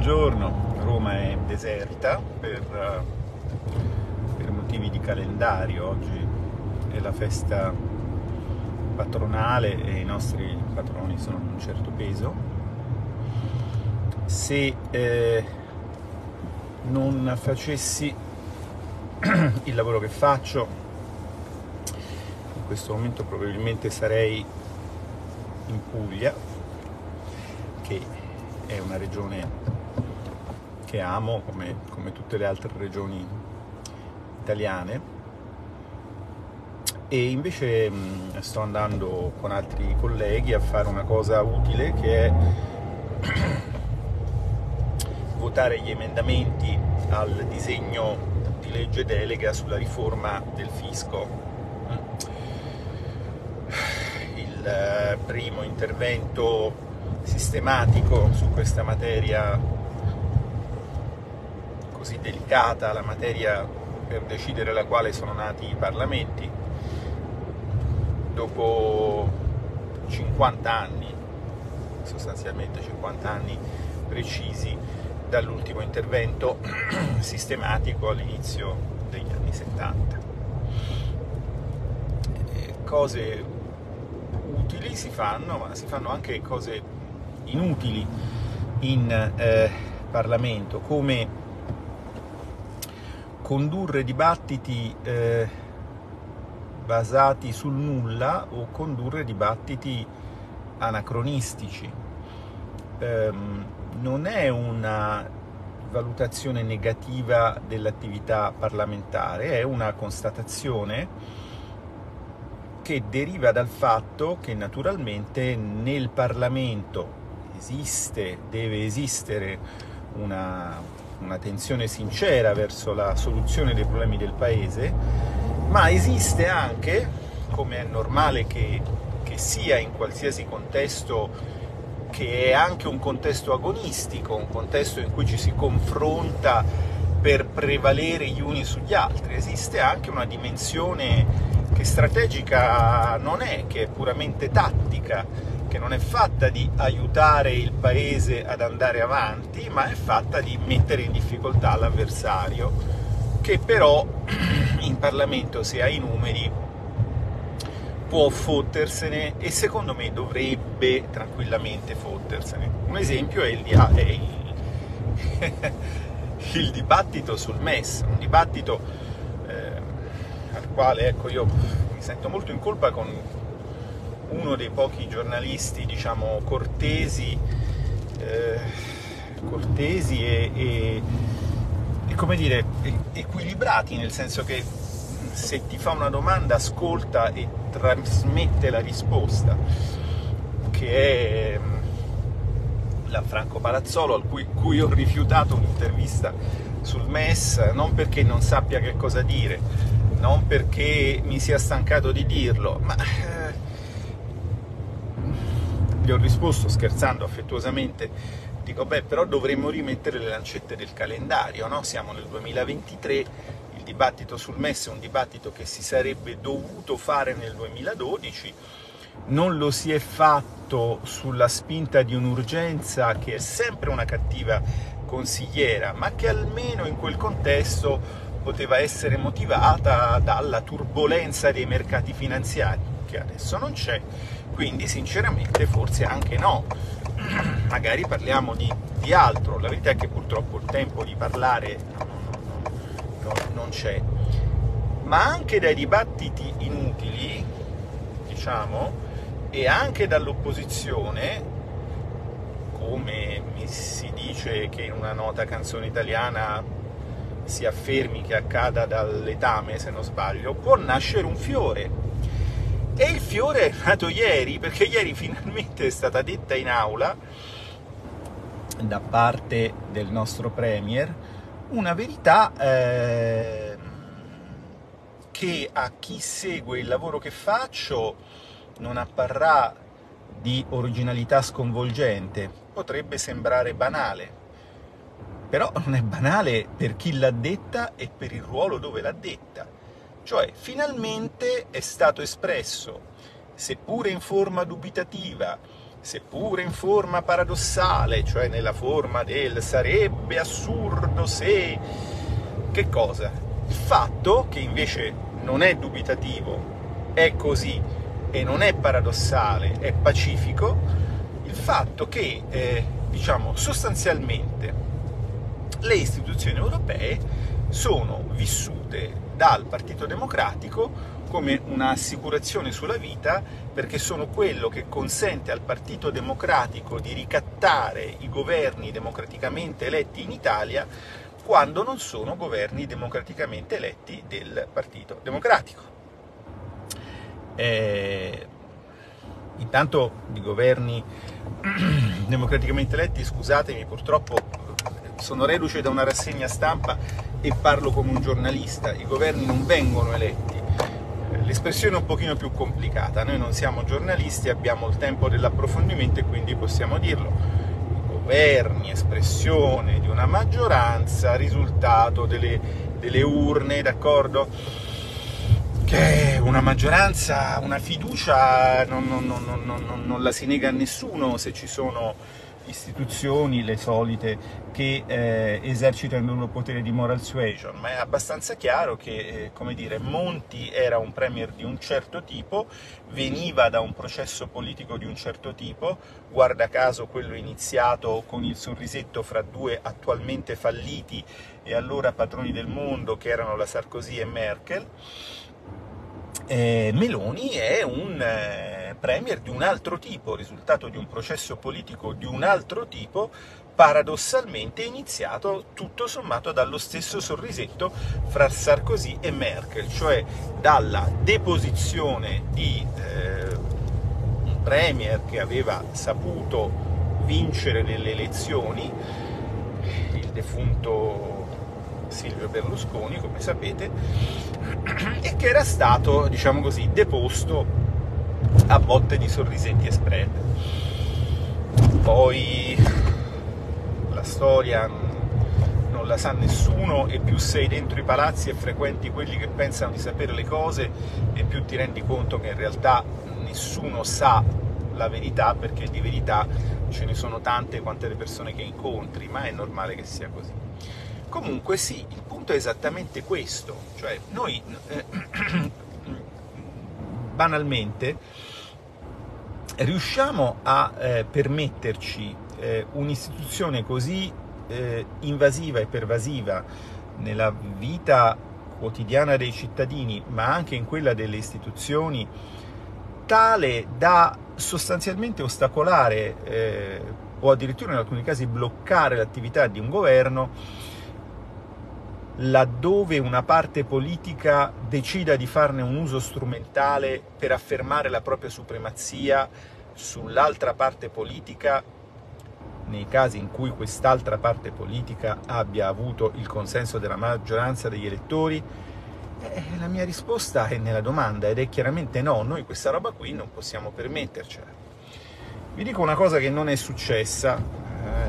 buongiorno. Roma è deserta per motivi di calendario. Oggi è la festa patronale e i nostri patroni sono di un certo peso. Se non facessi il lavoro che faccio, in questo momento probabilmente sarei in Puglia, che è una regione che amo come tutte le altre regioni italiane, e invece sto andando con altri colleghi a fare una cosa utile, che è votare gli emendamenti al disegno di legge delega sulla riforma del fisco. Il primo intervento sistematico su questa materia così delicata, la materia per decidere la quale sono nati i parlamenti, dopo 50 anni, sostanzialmente 50 anni precisi dall'ultimo intervento sistematico all'inizio degli anni 70. Cose utili si fanno, ma si fanno anche cose inutili in Parlamento, come condurre dibattiti basati sul nulla o condurre dibattiti anacronistici. Non è una valutazione negativa dell'attività parlamentare, è una constatazione che deriva dal fatto che naturalmente nel Parlamento deve esistere una tensione sincera verso la soluzione dei problemi del Paese, ma esiste anche, come è normale che sia in qualsiasi contesto, che è anche un contesto agonistico, un contesto in cui ci si confronta per prevalere gli uni sugli altri, esiste anche una dimensione che strategica non è, che è puramente tattica, che non è fatta di aiutare il Paese ad andare avanti, ma è fatta di mettere in difficoltà l'avversario, che però in Parlamento, se ha i numeri, può fottersene, e secondo me dovrebbe tranquillamente fottersene. Un esempio è il dibattito sul MES, un dibattito al quale, ecco, io mi sento molto in colpa con uno dei pochi giornalisti, diciamo, cortesi e come dire, equilibrati, nel senso che se ti fa una domanda ascolta e trasmette la risposta, che è Franco Palazzolo, cui ho rifiutato un'intervista sul MES, non perché non sappia che cosa dire, non perché mi sia stancato di dirlo, ma gli ho risposto scherzando affettuosamente, dico, beh, però dovremmo rimettere le lancette del calendario, no? Siamo nel 2023, il dibattito sul MES è un dibattito che si sarebbe dovuto fare nel 2012, non lo si è fatto sulla spinta di un'urgenza che è sempre una cattiva consigliera, ma che almeno in quel contesto poteva essere motivata dalla turbolenza dei mercati finanziari, che adesso non c'è, quindi sinceramente forse anche no, magari parliamo di altro. La verità è che purtroppo il tempo di parlare non c'è, ma anche dai dibattiti inutili, diciamo, e anche dall'opposizione, come mi si dice che in una nota canzone italiana si affermi che accada dall'etame, se non sbaglio, può nascere un fiore. E il fiore è nato ieri, perché ieri finalmente è stata detta in aula, da parte del nostro Premier, una verità che a chi segue il lavoro che faccio non apparrà di originalità sconvolgente, potrebbe sembrare banale, però non è banale per chi l'ha detta e per il ruolo dove l'ha detta. Cioè, finalmente è stato espresso, seppure in forma dubitativa, seppure in forma paradossale, cioè nella forma del sarebbe assurdo se... Che cosa? Il fatto che invece non è dubitativo, è così, e non è paradossale, è pacifico, il fatto che, diciamo, sostanzialmente le istituzioni europee sono vissute dal Partito Democratico come un'assicurazione sulla vita, perché sono quello che consente al Partito Democratico di ricattare i governi democraticamente eletti in Italia quando non sono governi democraticamente eletti del Partito Democratico. Intanto di governi democraticamente eletti, scusatemi, purtroppo sono reduce da una rassegna stampa e parlo come un giornalista, i governi non vengono eletti. L'espressione è un pochino più complicata, noi non siamo giornalisti, abbiamo il tempo dell'approfondimento e quindi possiamo dirlo. I governi, espressione di una maggioranza, risultato delle urne, d'accordo? Che una maggioranza, una fiducia non la si nega a nessuno se ci sono istituzioni, le solite, che esercitano il loro potere di moral suasion, ma è abbastanza chiaro che, come dire, Monti era un premier di un certo tipo, veniva da un processo politico di un certo tipo, guarda caso quello iniziato con il sorrisetto fra due attualmente falliti e allora padroni del mondo, che erano la Sarkozy e Merkel. Meloni è un premier di un altro tipo, risultato di un processo politico di un altro tipo, paradossalmente iniziato tutto sommato dallo stesso sorrisetto fra Sarkozy e Merkel, cioè dalla deposizione di un premier che aveva saputo vincere nelle elezioni, il defunto Silvio Berlusconi, come sapete, e che era stato, diciamo così, deposto a botte di sorrisetti e spread. Poi la storia non la sa nessuno, e più sei dentro i palazzi e frequenti quelli che pensano di sapere le cose, e più ti rendi conto che in realtà nessuno sa la verità, perché di verità ce ne sono tante quante le persone che incontri, ma è normale che sia così. Comunque sì, il punto è esattamente questo, cioè noi banalmente riusciamo a permetterci un'istituzione così invasiva e pervasiva nella vita quotidiana dei cittadini, ma anche in quella delle istituzioni, tale da sostanzialmente ostacolare o addirittura in alcuni casi bloccare l'attività di un governo, laddove una parte politica decida di farne un uso strumentale per affermare la propria supremazia sull'altra parte politica, nei casi in cui quest'altra parte politica abbia avuto il consenso della maggioranza degli elettori. La mia risposta è nella domanda, ed è chiaramente no, noi questa roba qui non possiamo permettercela. Vi dico una cosa che non è successa,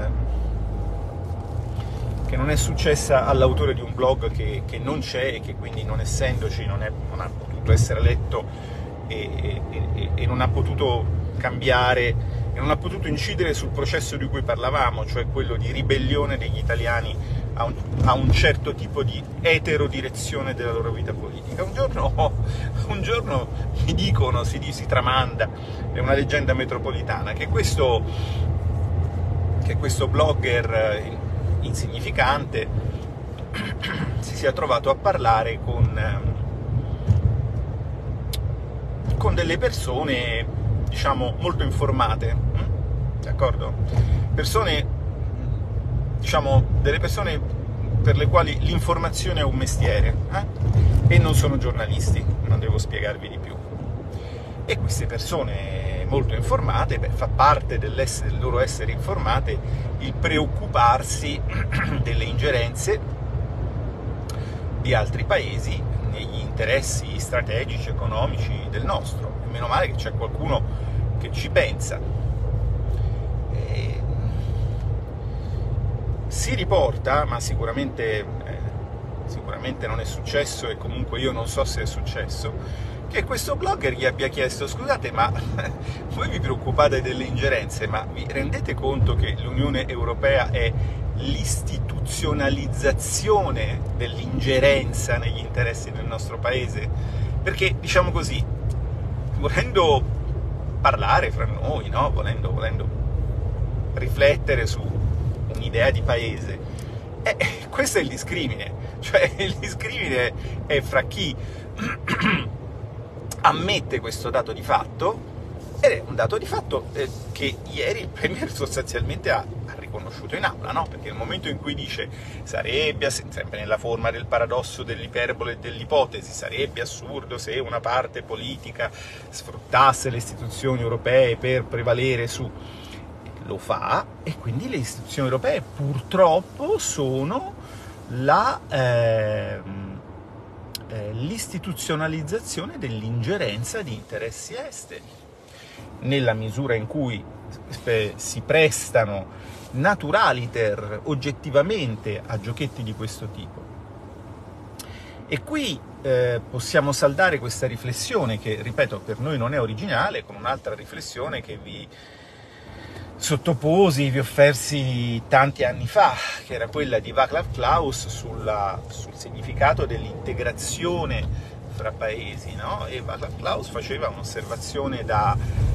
all'autore di un blog che non c'è e che quindi, non essendoci, non ha potuto essere letto e non ha potuto cambiare e non ha potuto incidere sul processo di cui parlavamo, cioè quello di ribellione degli italiani a un certo tipo di eterodirezione della loro vita politica. Un giorno mi dicono, si tramanda, è una leggenda metropolitana, che questo blogger insignificante si sia trovato a parlare con delle persone, diciamo, molto informate, d'accordo? Delle persone per le quali l'informazione è un mestiere, e non sono giornalisti, non devo spiegarvi di più. E queste persone molto informate, fa parte del loro essere informate il preoccuparsi delle ingerenze di altri paesi negli interessi strategici, economici del nostro. E meno male che c'è qualcuno che ci pensa. Si riporta, ma sicuramente non è successo, e comunque io non so se è successo, che questo blogger gli abbia chiesto: scusate, ma voi vi preoccupate delle ingerenze, ma vi rendete conto che l'Unione Europea è l'istituzionalizzazione dell'ingerenza negli interessi del nostro paese? Perché, diciamo così, volendo parlare fra noi, no? volendo riflettere su un'idea di paese, questo è il discrimine, cioè il discrimine è fra chi ammette questo dato di fatto, ed è un dato di fatto che ieri il Premier sostanzialmente ha riconosciuto in aula, no? Perché nel momento in cui dice sarebbe, sempre nella forma del paradosso dell'iperbole e dell'ipotesi, sarebbe assurdo se una parte politica sfruttasse le istituzioni europee per prevalere su... lo fa, e quindi le istituzioni europee purtroppo sono l'istituzionalizzazione dell'ingerenza di interessi esteri, nella misura in cui si prestano naturaliter oggettivamente a giochetti di questo tipo. E qui possiamo saldare questa riflessione, che, ripeto, per noi non è originale, con un'altra riflessione che vi sottoposi, vi offersi tanti anni fa, che era quella di Václav Klaus sul significato dell'integrazione fra paesi, no? E Václav Klaus faceva un'osservazione da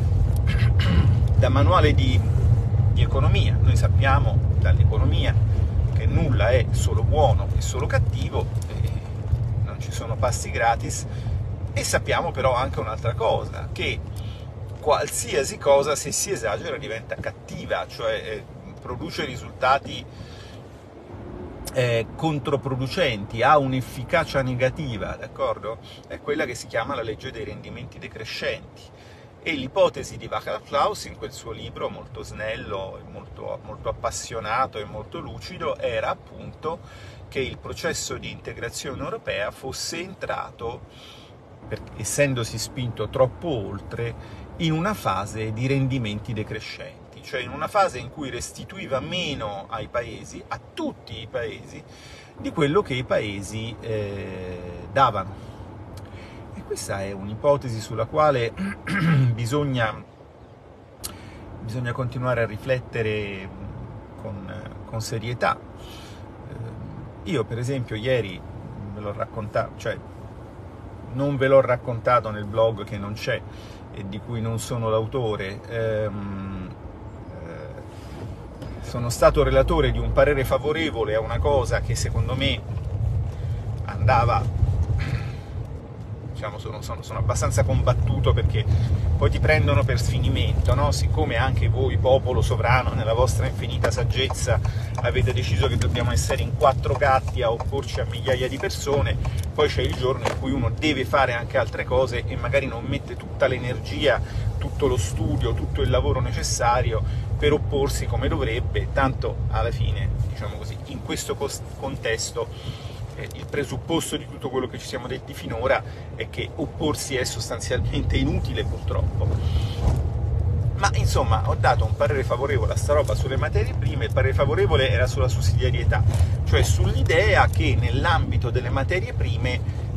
manuale di economia. Noi sappiamo dall'economia che nulla è solo buono e solo cattivo, non ci sono pasti gratis, e sappiamo però anche un'altra cosa, che qualsiasi cosa, se si esagera, diventa cattiva, cioè produce risultati controproducenti, ha un'efficacia negativa, d'accordo? È quella che si chiama la legge dei rendimenti decrescenti. E l'ipotesi di Václav Klaus, in quel suo libro molto snello, molto appassionato e molto lucido, era appunto che il processo di integrazione europea fosse entrato, essendosi spinto troppo oltre, in una fase di rendimenti decrescenti, cioè in una fase in cui restituiva meno ai paesi, a tutti i paesi, di quello che i paesi davano. E questa è un'ipotesi sulla quale bisogna continuare a riflettere con serietà. Io, per esempio, ieri ve l'ho raccontato, cioè non ve l'ho raccontato nel blog che non c'è e di cui non sono l'autore, sono stato relatore di un parere favorevole a una cosa che secondo me andava, diciamo, sono abbastanza combattuto, perché poi ti prendono per sfinimento, no? Siccome anche voi, popolo sovrano, nella vostra infinita saggezza avete deciso che dobbiamo essere in 4 gatti a opporci a migliaia di persone, poi c'è il giorno in cui uno deve fare anche altre cose e magari non mette tutta l'energia, tutto lo studio, tutto il lavoro necessario per opporsi come dovrebbe, tanto alla fine, diciamo così, in questo contesto il presupposto di tutto quello che ci siamo detti finora è che opporsi è sostanzialmente inutile, purtroppo. Ma insomma, ho dato un parere favorevole a sta roba sulle materie prime. Il parere favorevole era sulla sussidiarietà, cioè sull'idea che nell'ambito delle materie prime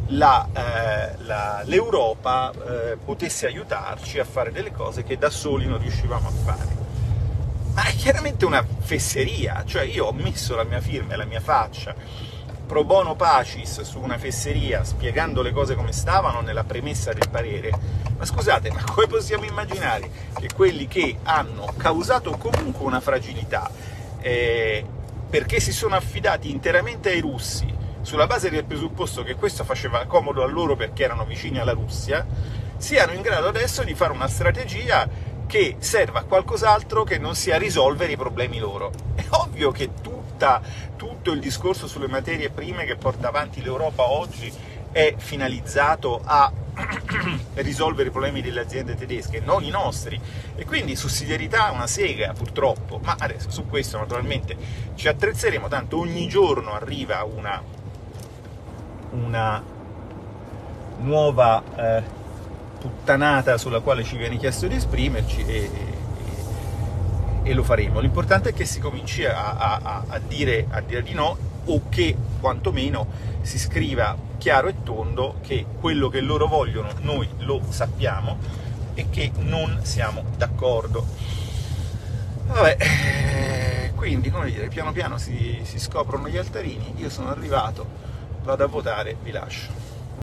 l'Europa potesse aiutarci a fare delle cose che da soli non riuscivamo a fare. Ma è chiaramente una fesseria, cioè io ho messo la mia firma e la mia faccia pro bono pacis su una fesseria, spiegando le cose come stavano nella premessa del parere. Ma scusate, ma come possiamo immaginare che quelli che hanno causato comunque una fragilità, perché si sono affidati interamente ai russi, sulla base del presupposto che questo faceva comodo a loro perché erano vicini alla Russia, siano in grado adesso di fare una strategia che serva a qualcos'altro che non sia risolvere i problemi loro? È ovvio che tutto il discorso sulle materie prime che porta avanti l'Europa oggi è finalizzato a risolvere i problemi delle aziende tedesche, non i nostri, e quindi sussidiarietà è una sega, purtroppo. Ma adesso su questo naturalmente ci attrezzeremo, tanto ogni giorno arriva una nuova puttanata sulla quale ci viene chiesto di esprimerci, e lo faremo. L'importante è che si cominci a dire di no, o che quantomeno si scriva chiaro e tondo che quello che loro vogliono noi lo sappiamo e che non siamo d'accordo. Vabbè, quindi, come dire, piano piano si scoprono gli altarini, io sono arrivato, vado a votare, vi lascio.